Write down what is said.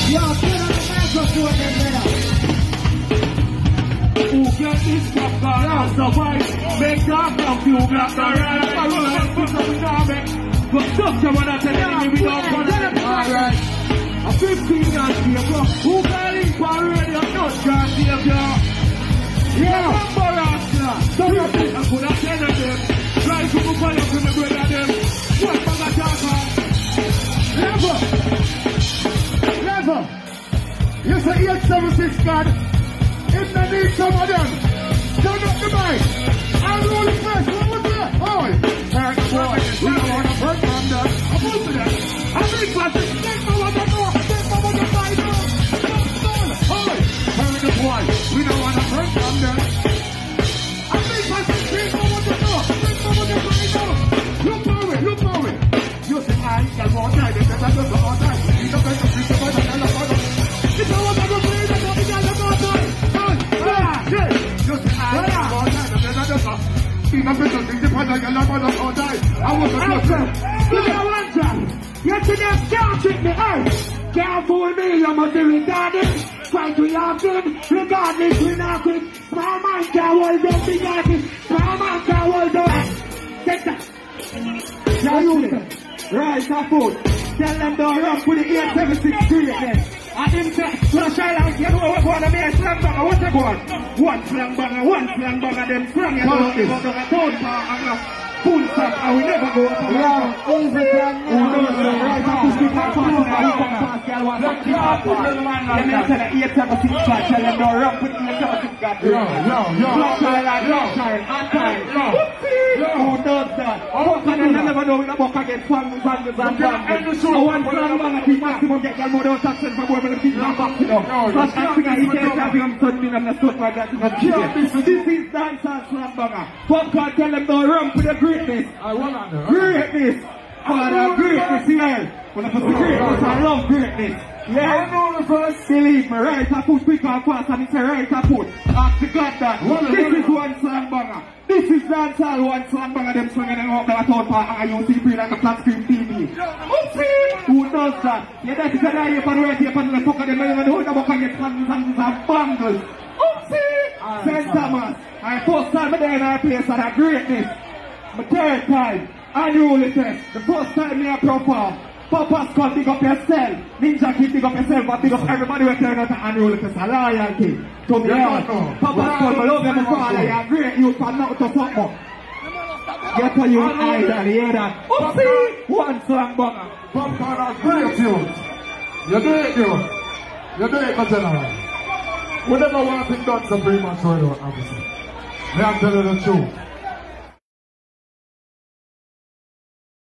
Yo, turn on the microphone then, brother. Who get this popcorn and survive? Make that come to black and red. I roll and put up in our back. But just the one that telling me we don't want to. Alright. A 15 years ago, who got in for radio? Not John Savior. Yeah, so you think I could have said them. Try to move on to the brother them. What bag of Never. You say 876 God. If they need some of them, turn up the mic. Unruly Fest, what was that? Oh, thank boy. We don't want to break from them. I'm over there. I think plastic. Take my one to know. Take my one to find out. Oh, turn the boy. We don't want to break from them. I think plastic. Take my one to know. Take my one to find out. Look for it. Look for it. You say I got more time. Because I don't know all time. You don't make a piece of it. I don't know. If I want to go play, then I'll be done all time. Yesterday, can't trick me out. Can't fool me, I'm a doing garden. Try to yard them, regardless, we're not quick. Small man can't hold up, big artist. Small man can't hold up. Take that. Now you right, now food. Tell them don't run for the 876 greatness. I didn't say, flash island, you know what one of me is slang banger, what's that going? One slang banger, them slang, you know this. I told you, full stop, I will never go up. Yeah, every time. Who knows the right to speak and pass, and I will come past, y'all want to keep up. Let me tell you, 876 God, tell them don't run for the 876 God. Flash island, on time. Who knows that? How can you never know when I walk against fangers and bangers? So one slang banger, keep maximum, get your mother out action for women. Keep my back to them. But I think I can't have him something on the foot like that. This is dance and slam banger. Popcaan tell them don't run for the greatness. I want to greatness. For greatness here. When I put the greatness, I love greatness. Yeah, I know the first. Believe me, right I put quick and fast and it's a right I put. Ask the God that. This is one slam banger. This is dancehall, one slam banger, them swinging and up the third part and you see free like a flat screen TV. Oopsie! Who does that? Yeah, that's the guy up and right here and the fuck of them and hold the buck and get fans and bangles. Oopsie! St. Thomas. I first time there in our place at a greatness. My third time, Unruly Fest. The first time me a perform. Popcaan, big up yourself. Ninja Kid, big up yourself, but big up everybody who turn out to Unruly Fest. A loyalty to me. Popcaan, I love them father. You're a great youth and not to fuck up. Get a youth idol, you hear that? Oopsie! One slang banger. Popcaan are great youth. You do it, youth. You do it, general. We never want it done so pretty much right now, obviously. I'm telling you the truth.